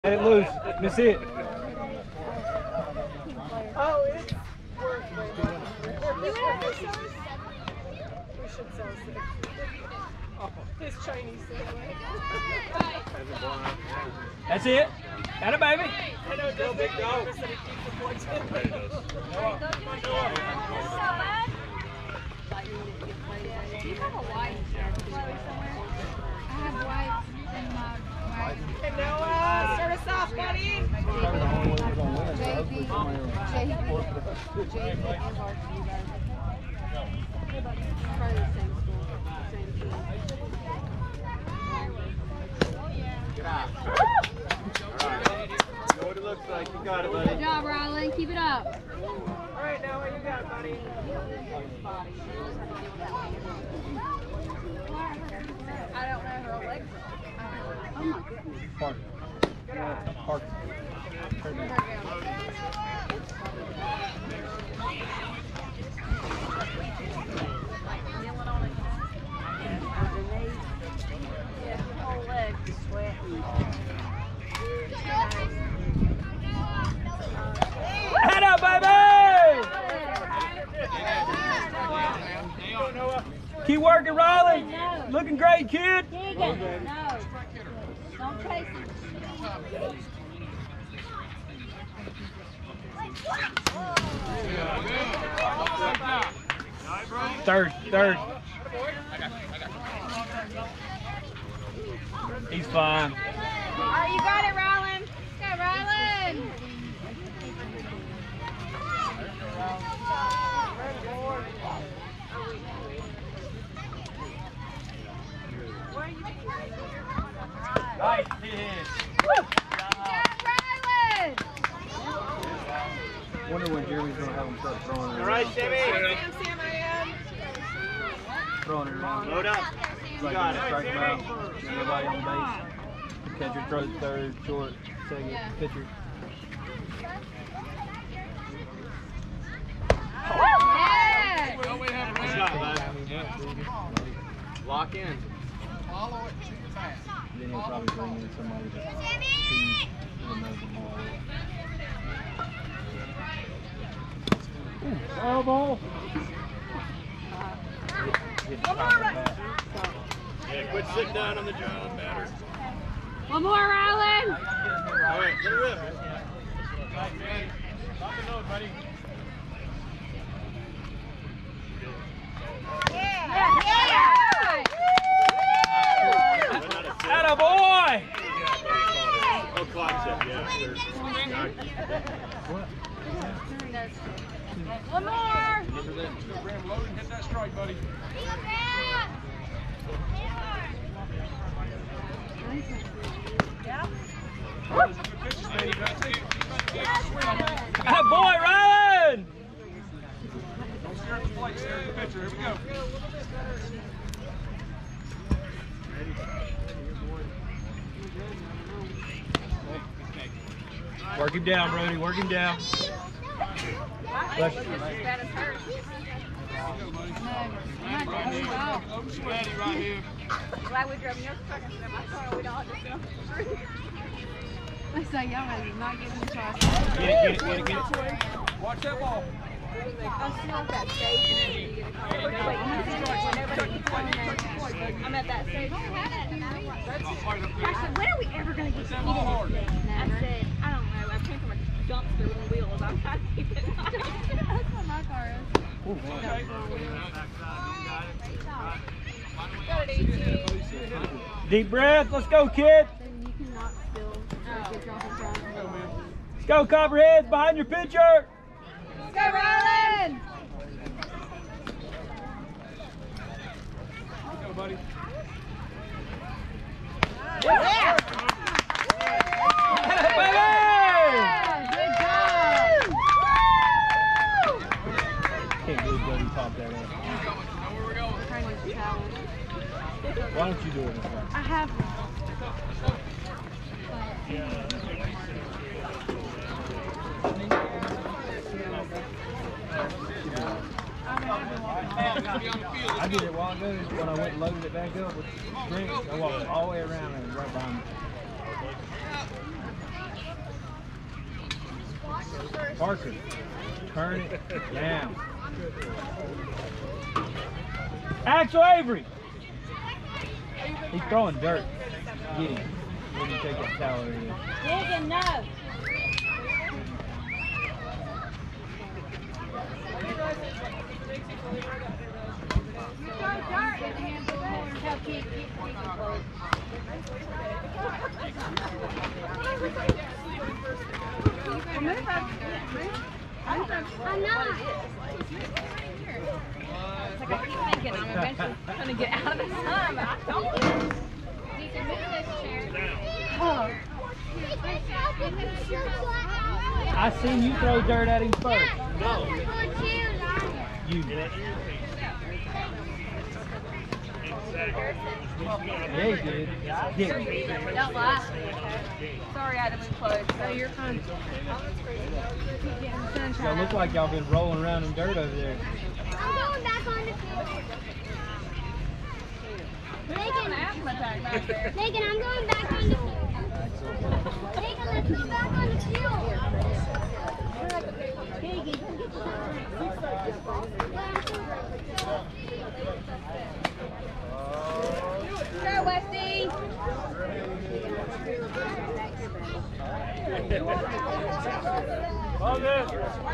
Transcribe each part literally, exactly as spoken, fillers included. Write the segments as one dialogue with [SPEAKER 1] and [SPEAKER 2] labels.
[SPEAKER 1] Let it loose. Let me see it.
[SPEAKER 2] Oh, it's worth it. You have to sell us? We should sell six. His Chinese anyway.
[SPEAKER 1] That's it. Got it, baby.
[SPEAKER 2] I know, no big dog. He keeps the points in.
[SPEAKER 3] Do you have a white somewhere? I have white in my wagon.
[SPEAKER 2] And Noah, start us off, buddy.
[SPEAKER 3] J B, J B, J B, and varsity. Probably the same school, same team.
[SPEAKER 4] Get out. All right. You know what it looks like. You got it, buddy.
[SPEAKER 3] Good job, Rylan. Keep it up.
[SPEAKER 2] All right, Noah, you got it, buddy.
[SPEAKER 3] I don't know her legs. Oh my goodness.
[SPEAKER 1] Park. Park. Head up, baby! Keep working, Riley.
[SPEAKER 3] No.
[SPEAKER 1] Looking great, kid.
[SPEAKER 3] Keegan, no. Don't chase him.
[SPEAKER 1] Third, third. He's fine.
[SPEAKER 3] All right, you got it, Rylan. Go, Rylan.
[SPEAKER 1] Nice.
[SPEAKER 3] Good job, Rylan.
[SPEAKER 1] Wonder when Jeremy's gonna have him start throwing it around.
[SPEAKER 4] All right, Jimmy.
[SPEAKER 2] Sam, Sam, I am.
[SPEAKER 1] Throwing it around.
[SPEAKER 4] Load up. You
[SPEAKER 1] Like
[SPEAKER 4] got
[SPEAKER 1] when
[SPEAKER 4] it.
[SPEAKER 1] strike him out. Everybody on base. Catcher throws third, short, second,
[SPEAKER 3] Yeah.
[SPEAKER 1] pitcher.
[SPEAKER 3] Yeah.
[SPEAKER 4] Good shot, bud. Lock in.
[SPEAKER 1] Then he'll probably bring in somebody that who knows the ball. Ooh, foul ball.
[SPEAKER 4] Yeah, quit sitting down on the John batter.
[SPEAKER 3] One more, Rylan.
[SPEAKER 4] All right, let it rip.
[SPEAKER 1] Atta boy!
[SPEAKER 4] Oh, clock set, yeah.
[SPEAKER 3] One more.
[SPEAKER 5] Hit that strike, buddy.
[SPEAKER 1] Atta boy, Ryan!
[SPEAKER 5] Don't stare at the plate, stare at the pitcher. Here we go.
[SPEAKER 1] Work him down, Brody. Work him down. Bless you.
[SPEAKER 5] I'm sweaty right here.
[SPEAKER 3] Glad we drove in your truck instead of my car. We'd all just been through. I say, y'all are not getting the car.
[SPEAKER 1] Get it, get it, get it, get it.
[SPEAKER 5] Watch that ball.
[SPEAKER 3] I'm still at that stage. I'm at that stage. I said, when are we ever going to get to eat it? I said, I don't know. I came from a dumpster with wheels. I'm trying to keep it nice. That's what my car is.
[SPEAKER 1] Deep breath. Let's go, kid.
[SPEAKER 3] You cannot spill.
[SPEAKER 1] Let's go, Copperheads. Behind your pitcher.
[SPEAKER 3] Let's go, Rylan!
[SPEAKER 5] Go, buddy.
[SPEAKER 1] Yeah.
[SPEAKER 3] Good job!
[SPEAKER 1] Can't believe Buddy popped that up. Why don't you do it this way?
[SPEAKER 3] I have one.
[SPEAKER 1] I did it a while ago when I went and loaded it back up with drinks. I walked all the way around and right behind me. Parker, turn it down. Axel Avery. He's throwing dirt. Get him. Let him take that towel over there.
[SPEAKER 3] Digging, no.
[SPEAKER 6] I'm not.
[SPEAKER 3] It's like I keep thinking I'm eventually going to get out of the sun, but I don't.
[SPEAKER 6] You can move this chair.
[SPEAKER 3] Oh.
[SPEAKER 1] I seen you throw dirt at him first.
[SPEAKER 6] No.
[SPEAKER 1] You. Yeah, he did. Get
[SPEAKER 3] Don't lie. Sorry, I had to move close.
[SPEAKER 2] No, you're fine.
[SPEAKER 1] Y'all look like y'all been rolling around in dirt over there.
[SPEAKER 6] I'm going back on the field. Megan, Megan, I'm going back on the field. Megan, let's go back on the field. Megan, come get the
[SPEAKER 3] Go, Westy.
[SPEAKER 5] All good.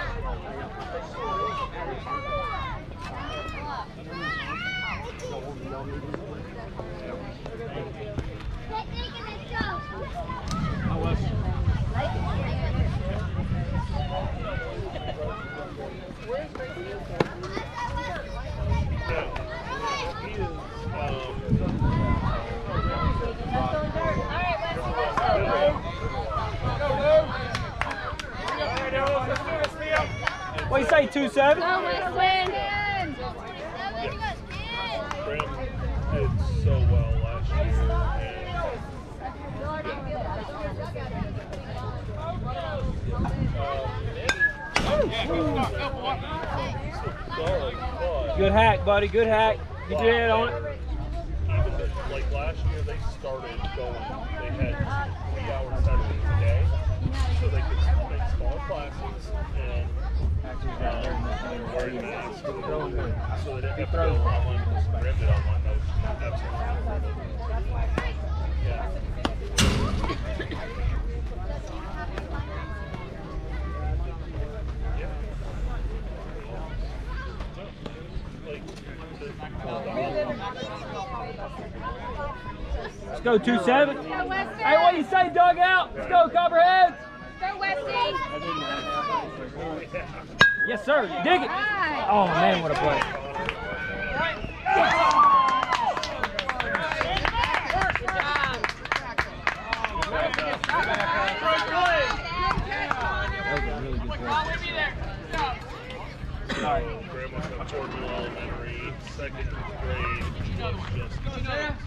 [SPEAKER 1] What do you say, two seven?
[SPEAKER 6] Go, Westland.
[SPEAKER 5] Graham did so well last year. And,
[SPEAKER 1] Good hack, buddy. Good hack. Get your head on it.
[SPEAKER 5] even the, like last year, they started going. They had three hours out of the day, so they could make smaller classes and um, wear masks. So they didn't have to go online. Graham did online. That was absolutely yeah.
[SPEAKER 1] Let's go, two seven. Hey, what do you say, dugout? Let's go, Copperheads.
[SPEAKER 3] Go, Westy.
[SPEAKER 1] Yes, sir. Dig it. Oh, man, what a play. That was a really good play. All right.
[SPEAKER 5] Graham was from Georgia Elementary, second grade. Just